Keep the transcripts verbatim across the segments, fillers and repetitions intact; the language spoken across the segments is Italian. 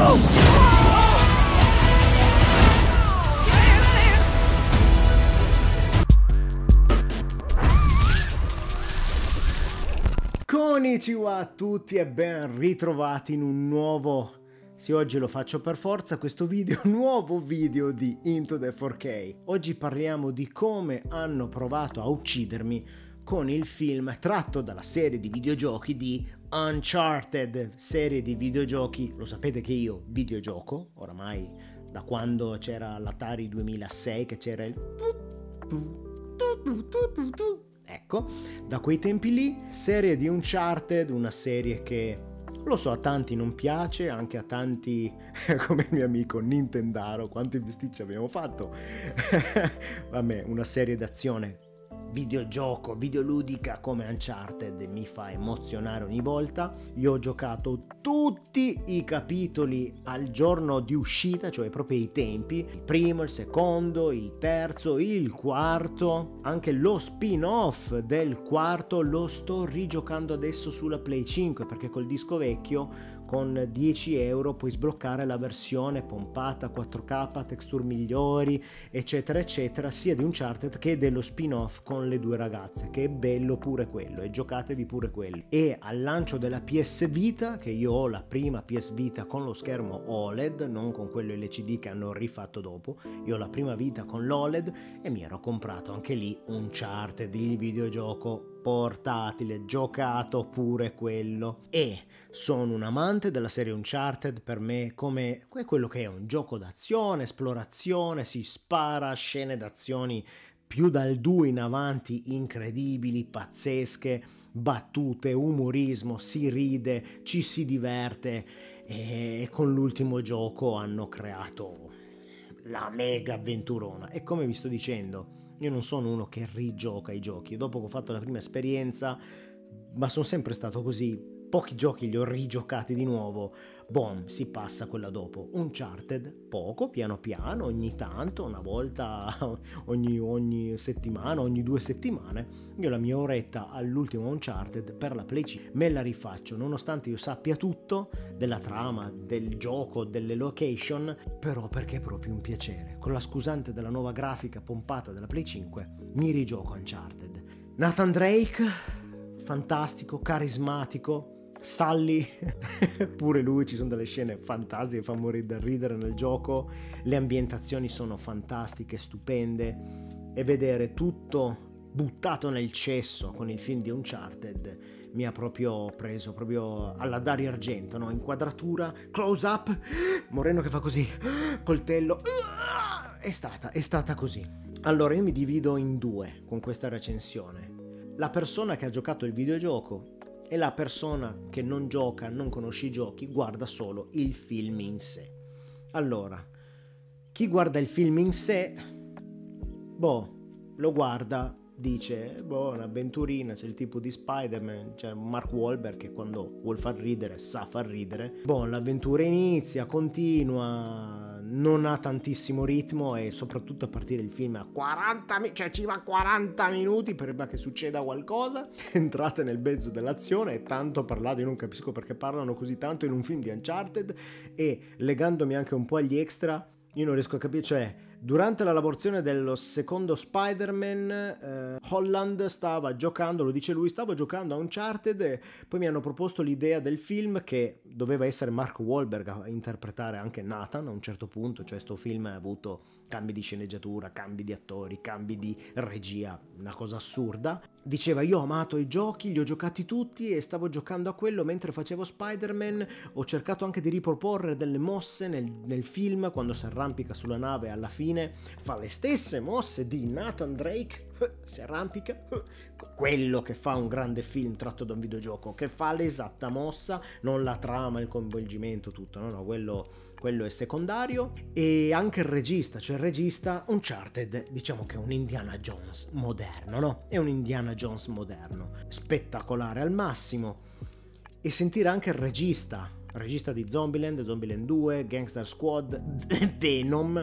Konnichiwa a tutti e ben ritrovati in un nuovo, sì, oggi lo faccio per forza questo video, nuovo video di Into the four K. Oggi parliamo di come hanno provato a uccidermi con il film tratto dalla serie di videogiochi di Uncharted, serie di videogiochi, lo sapete che io videogioco, oramai da quando c'era l'Atari duemilasei che c'era il... Ecco, da quei tempi lì, serie di Uncharted, una serie che, lo so, a tanti non piace, anche a tanti, come il mio amico Nintendaro, quanti bisticci abbiamo fatto. Vabbè, una serie d'azione, videogioco, videoludica come Uncharted mi fa emozionare ogni volta. Io ho giocato tutti i capitoli al giorno di uscita, cioè proprio i tempi, il primo, il secondo, il terzo, il quarto, anche lo spin-off del quarto lo sto rigiocando adesso sulla Play cinque, perché col disco vecchio con dieci euro puoi sbloccare la versione pompata quattro K, texture migliori, eccetera eccetera, sia di Uncharted che dello spin-off con le due ragazze, che è bello pure quello, e giocatevi pure quello. E al lancio della P S Vita, che io ho la prima P S Vita con lo schermo O L E D, non con quello L C D che hanno rifatto dopo, io ho la prima Vita con l'O L E D e mi ero comprato anche lì Uncharted, il videogioco portatile, giocato pure quello, e sono un amante della serie Uncharted. Per me come è quello che è un gioco d'azione, esplorazione, si spara, scene d'azioni più dal due in avanti incredibili, pazzesche, battute, umorismo, si ride, ci si diverte, e con l'ultimo gioco hanno creato la mega avventurona. E come vi sto dicendo, io non sono uno che rigioca i giochi, dopo che ho fatto la prima esperienza, ma sono sempre stato così, pochi giochi li ho rigiocati di nuovo, boom, si passa a quella dopo. Uncharted, poco, piano piano, ogni tanto, una volta ogni, ogni settimana, ogni due settimane, io la mia oretta all'ultimo Uncharted per la Play cinque me la rifaccio, nonostante io sappia tutto della trama, del gioco, delle location, però perché è proprio un piacere. Con la scusante della nuova grafica pompata della Play cinque mi rigioco Uncharted. Nathan Drake, fantastico, carismatico. Sully, pure lui, ci sono delle scene fantastiche, fa morire da ridere nel gioco, le ambientazioni sono fantastiche, stupende, e vedere tutto buttato nel cesso con il film di Uncharted mi ha proprio preso, proprio alla Dario Argento, no? Inquadratura, close up, Moreno che fa così, coltello, è stata, è stata così. Allora io mi divido in due con questa recensione: la persona che ha giocato il videogioco e la persona che non gioca, non conosce i giochi, guarda solo il film in sé. Allora, chi guarda il film in sé, boh, lo guarda, dice, boh, un'avventurina, c'è il tipo di Spider-Man, c'è Mark Wahlberg che quando vuol far ridere sa far ridere, boh, l'avventura inizia, continua, non ha tantissimo ritmo, e soprattutto a partire il film a quaranta, cioè ci va quaranta minuti prima che succeda qualcosa. Entrate nel mezzo dell'azione, è tanto parlato, io non capisco perché parlano così tanto in un film di Uncharted, e legandomi anche un po' agli extra io non riesco a capire, cioè durante la lavorazione dello secondo Spider-Man, eh, Holland stava giocando, lo dice lui, stavo giocando a Uncharted e poi mi hanno proposto l'idea del film che doveva essere Mark Wahlberg a interpretare anche Nathan a un certo punto, cioè sto film ha avuto cambi di sceneggiatura, cambi di attori, cambi di regia, una cosa assurda. Diceva, io ho amato i giochi, li ho giocati tutti e stavo giocando a quello mentre facevo Spider-Man, ho cercato anche di riproporre delle mosse nel, nel film, quando si arrampica sulla nave alla fine fa le stesse mosse di Nathan Drake, si arrampica, quello che fa un grande film tratto da un videogioco, che fa l'esatta mossa, non la trama, il coinvolgimento, tutto, no, no, quello, quello è secondario. E anche il regista, cioè il regista Uncharted, diciamo che è un Indiana Jones moderno, no? È un Indiana Jones moderno, spettacolare al massimo. E sentire anche il regista, regista di Zombieland, Zombieland due, Gangster Squad, Venom,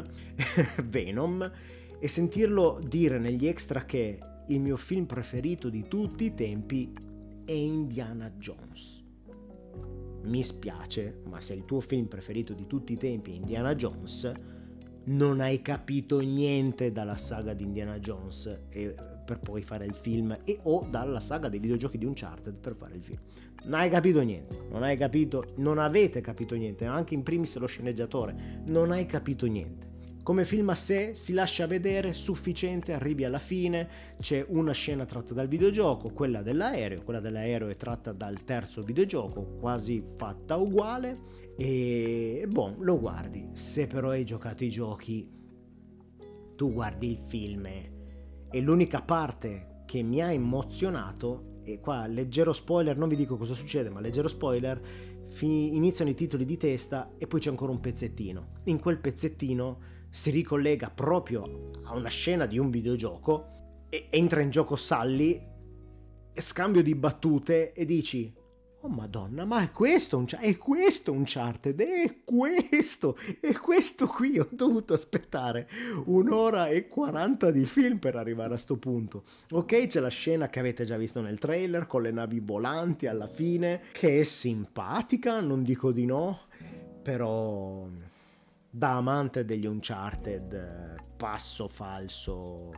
Venom, e sentirlo dire negli extra che il mio film preferito di tutti i tempi è Indiana Jones. mi spiace, ma se il tuo film preferito di tutti i tempi è Indiana Jones, non hai capito niente dalla saga di Indiana Jones e, per poi fare il film, e o dalla saga dei videogiochi di Uncharted per fare il film. Non hai capito niente, non hai capito, non avete capito niente, anche in primis lo sceneggiatore, non hai capito niente. Come film a sé si lascia vedere, sufficiente, arrivi alla fine, c'è una scena tratta dal videogioco, quella dell'aereo, quella dell'aereo è tratta dal terzo videogioco, quasi fatta uguale, e boh, lo guardi. Se però hai giocato i giochi, tu guardi il film e l'unica parte che mi ha emozionato, e qua leggero spoiler, non vi dico cosa succede, ma leggero spoiler, fi- iniziano i titoli di testa e poi c'è ancora un pezzettino. In quel pezzettino si ricollega proprio a una scena di un videogioco e entra in gioco Sully e scambio di battute e dici: oh madonna, ma è questo un è questo Uncharted, è questo, è questo qui. Ho dovuto aspettare un'ora e quaranta di film per arrivare a sto punto. Ok, c'è la scena che avete già visto nel trailer con le navi volanti alla fine, che è simpatica, non dico di no, però da amante degli Uncharted, passo falso.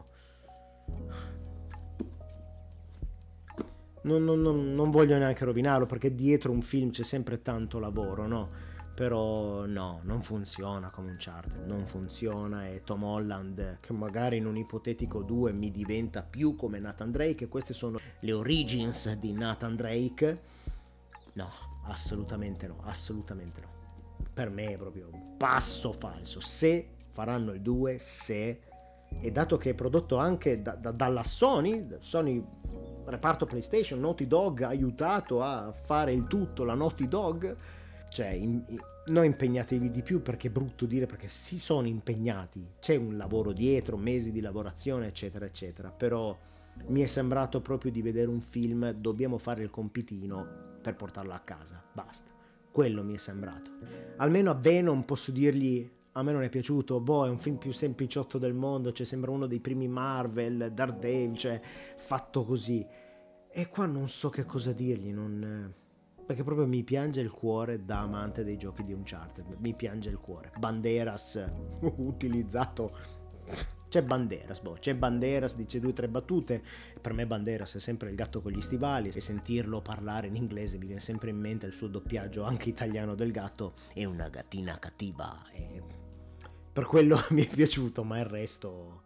Non, non, non, non voglio neanche rovinarlo, perché dietro un film c'è sempre tanto lavoro, no? Però no, non funziona come Uncharted, non funziona, e Tom Holland, che magari in un ipotetico due mi diventa più come Nathan Drake, e queste sono le origins di Nathan Drake, no, assolutamente no, assolutamente no. Per me è proprio un passo falso. Se faranno il due, se, e dato che è prodotto anche da, da, dalla Sony, Sony reparto PlayStation, Naughty Dog ha aiutato a fare il tutto, la Naughty Dog, cioè in, in, non impegnatevi di più, perché è brutto dire, perché si sono impegnati, c'è un lavoro dietro, mesi di lavorazione eccetera eccetera, però mi è sembrato proprio di vedere un film, dobbiamo fare il compitino per portarlo a casa, basta. Quello mi è sembrato. Almeno a Venom posso dirgli: a me non è piaciuto, boh, è un film più sempliciotto del mondo, cioè sembra uno dei primi Marvel, Daredevil, cioè fatto così. E qua non so che cosa dirgli, non... perché proprio mi piange il cuore da amante dei giochi di Uncharted, mi piange il cuore. Banderas utilizzato... C'è Banderas, boh, c'è Banderas, dice due o tre battute. Per me Banderas è sempre il gatto con gli stivali, e sentirlo parlare in inglese mi viene sempre in mente il suo doppiaggio anche italiano del gatto, è una gattina cattiva, e per quello mi è piaciuto, ma il resto...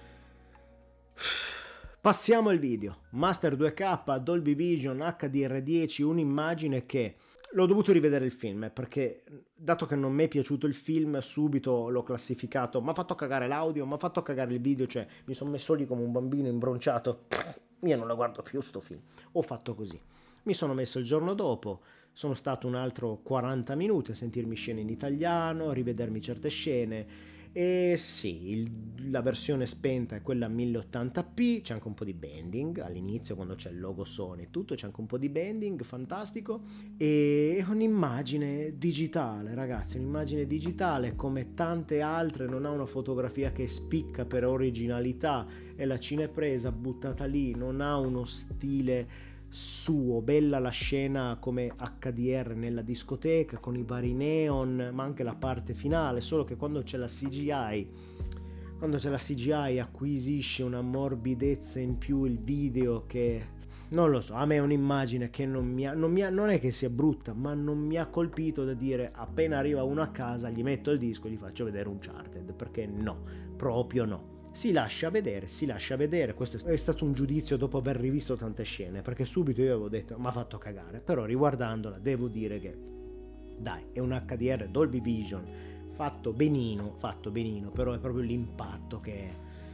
Passiamo al video. Master due K, Dolby Vision, H D R dieci, un'immagine che... L'ho dovuto rivedere il film, perché dato che non mi è piaciuto il film, subito l'ho classificato, mi ha fatto cagare l'audio, mi ha fatto cagare il video, cioè mi sono messo lì come un bambino imbronciato, io non lo guardo più sto film, ho fatto così. Mi sono messo il giorno dopo, sono stato un altro quaranta minuti a sentirmi scene in italiano, a rivedermi certe scene. E sì, il, la versione spenta è quella mille ottanta p, c'è anche un po' di bending all'inizio quando c'è il logo Sony e tutto, c'è anche un po' di bending, fantastico, e un'immagine digitale, ragazzi, un'immagine digitale come tante altre, non ha una fotografia che spicca per originalità, e la cinepresa buttata lì, non ha uno stile suo. Bella la scena come H D R nella discoteca con i vari neon, ma anche la parte finale, solo che quando c'è la C G I quando c'è la C G I acquisisce una morbidezza in più il video, che non lo so, a me è un'immagine che non mi ha, non mi ha, non è che sia brutta, ma non mi ha colpito da dire appena arriva uno a casa gli metto il disco e gli faccio vedere Uncharted, perché no, proprio no. Si lascia vedere, si lascia vedere, questo è stato un giudizio dopo aver rivisto tante scene, perché subito io avevo detto mi ha fatto cagare, però riguardandola devo dire che dai, è un H D R Dolby Vision fatto benino, fatto benino, però è proprio l'impatto che,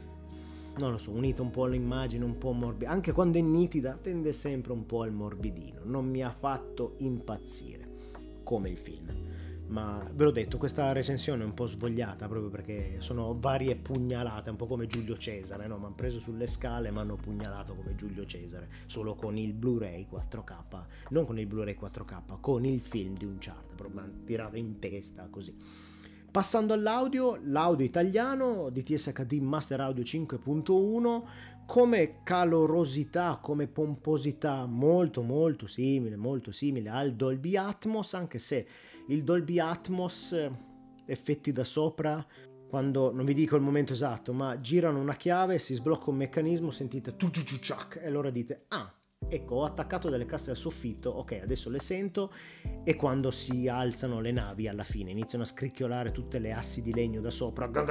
non lo so, unito un po' all'immagine, un po' morbida, anche quando è nitida tende sempre un po' al morbidino, non mi ha fatto impazzire come il film. Ma ve l'ho detto, questa recensione è un po' svogliata proprio perché sono varie pugnalate, un po' come Giulio Cesare, no? Mi hanno preso sulle scale e mi hanno pugnalato come Giulio Cesare, solo con il Blu-ray quattro K, non con il Blu-ray quattro K, con il film di Uncharted, proprio mi hanno tirato in testa così. Passando all'audio, l'audio italiano D T S H D Master Audio cinque punto uno, come calorosità, come pomposità, molto molto simile, molto simile al Dolby Atmos, anche se il Dolby Atmos, effetti da sopra, quando, non vi dico il momento esatto, ma girano una chiave, si sblocca un meccanismo, sentite tu tu tu ciac, e allora dite, ah, ecco, ho attaccato delle casse al soffitto, ok, adesso le sento, e quando si alzano le navi alla fine, iniziano a scricchiolare tutte le assi di legno da sopra, boh,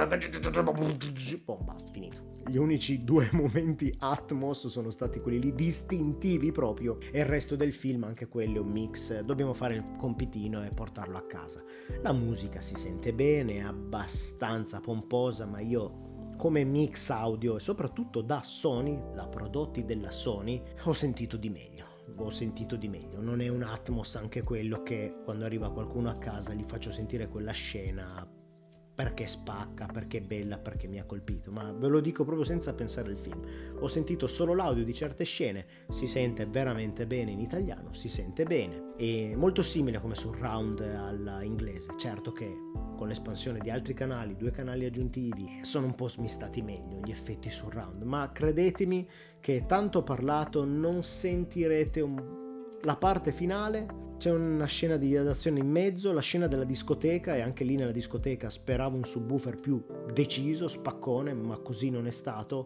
basta, finito. Gli unici due momenti Atmos sono stati quelli lì distintivi proprio, e il resto del film anche quello è un mix, dobbiamo fare il compitino e portarlo a casa. La musica si sente bene, è abbastanza pomposa, ma io come mix audio e soprattutto da Sony, da prodotti della Sony, ho sentito di meglio. Ho sentito di meglio. Non è un Atmos anche quello che quando arriva qualcuno a casa gli faccio sentire quella scena perché spacca, perché è bella, perché mi ha colpito, ma ve lo dico proprio senza pensare al film. Ho sentito solo l'audio di certe scene, si sente veramente bene in italiano, si sente bene, è molto simile come surround alla inglese. Certo che con l'espansione di altri canali, due canali aggiuntivi, sono un po' smistati meglio gli effetti surround, ma credetemi che tanto parlato non sentirete un... la parte finale. C'è una scena di azione in mezzo, la scena della discoteca, e anche lì nella discoteca speravo un subwoofer più deciso, spaccone, ma così non è stato,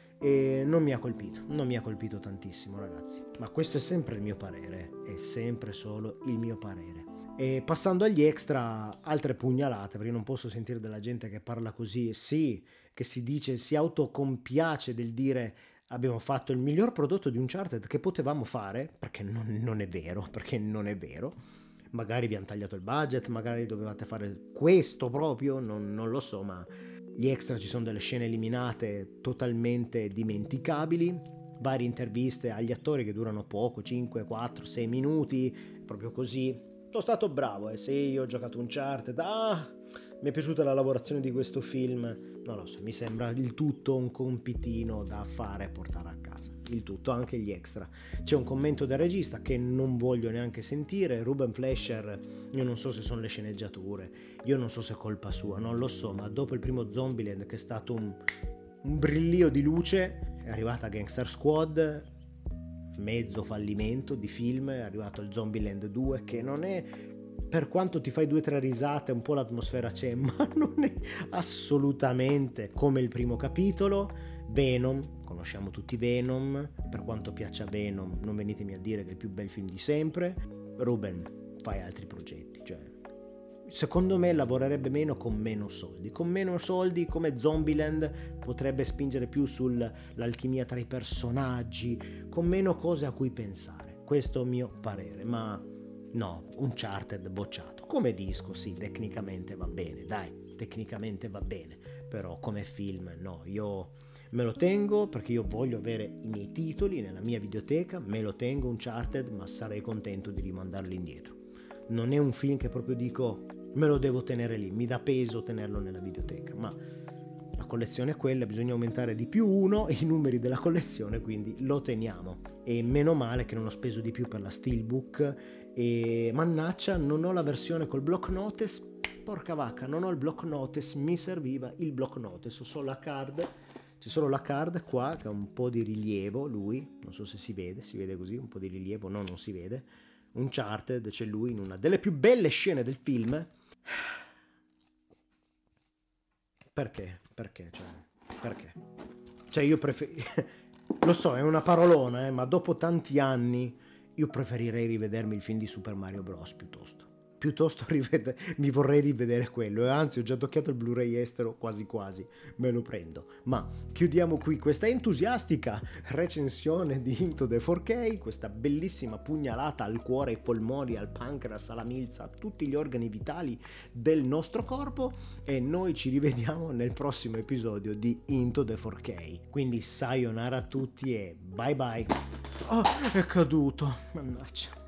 e non mi ha colpito, non mi ha colpito tantissimo, ragazzi. Ma questo è sempre il mio parere, è sempre solo il mio parere. E passando agli extra, altre pugnalate, perché non posso sentire della gente che parla così, sì, che si dice, si autocompiace del dire abbiamo fatto il miglior prodotto di Uncharted che potevamo fare, perché non, non è vero, perché non è vero. Magari vi hanno tagliato il budget, magari dovevate fare questo proprio, non, non lo so, ma gli extra, ci sono delle scene eliminate totalmente dimenticabili, varie interviste agli attori che durano poco, cinque, quattro, sei minuti, proprio così. Sono stato bravo, eh sì, ho giocato Uncharted, ah, mi è piaciuta la lavorazione di questo film, non lo so, mi sembra il tutto un compitino da fare e portare a casa, il tutto, anche gli extra. C'è un commento del regista che non voglio neanche sentire, Ruben Fleischer, io non so se sono le sceneggiature, io non so se è colpa sua, non lo so, ma dopo il primo Zombieland, che è stato un, un brillio di luce, è arrivata Gangster Squad, mezzo fallimento di film, è arrivato il Zombieland due, che non è, per quanto ti fai due o tre risate, un po' l'atmosfera c'è, ma non è assolutamente come il primo capitolo. Venom, conosciamo tutti Venom, per quanto piaccia Venom, non venitemi a dire che è il più bel film di sempre. Ruben, fai altri progetti, cioè secondo me lavorerebbe meno con meno soldi. Con meno soldi, come Zombieland, potrebbe spingere più sull'alchimia tra i personaggi, con meno cose a cui pensare. Questo è il mio parere, ma no, Uncharted bocciato. Come disco sì, tecnicamente va bene, dai, tecnicamente va bene, però come film no, io me lo tengo perché io voglio avere i miei titoli nella mia videoteca, me lo tengo Uncharted, ma sarei contento di rimandarlo indietro. Non è un film che proprio dico me lo devo tenere lì, mi dà peso tenerlo nella videoteca, ma la collezione è quella, bisogna aumentare di più uno i numeri della collezione, quindi lo teniamo. E meno male che non ho speso di più per la Steelbook, e mannaccia non ho la versione col block notice, porca vacca, non ho il block notice, mi serviva il block notice, ho solo la card, c'è solo la card qua che ha un po' di rilievo, lui, non so se si vede, si vede così, un po' di rilievo, no, non si vede. Uncharted, c'è lui in una delle più belle scene del film. Perché? Perché? Cioè, perché? Cioè io preferisco... Lo so, è una parolona, eh, ma dopo tanti anni io preferirei rivedermi il film di Super Mario Bros. piuttosto. Piuttosto rivede... mi vorrei rivedere quello, e anzi ho già toccato il Blu-ray estero, quasi quasi me lo prendo. Ma chiudiamo qui questa entusiastica recensione di Into the four K, questa bellissima pugnalata al cuore, ai polmoni, al pancreas, alla milza, a tutti gli organi vitali del nostro corpo, e noi ci rivediamo nel prossimo episodio di Into the four K. Quindi sayonara a tutti e bye bye. Oh, è caduto, mannaggia.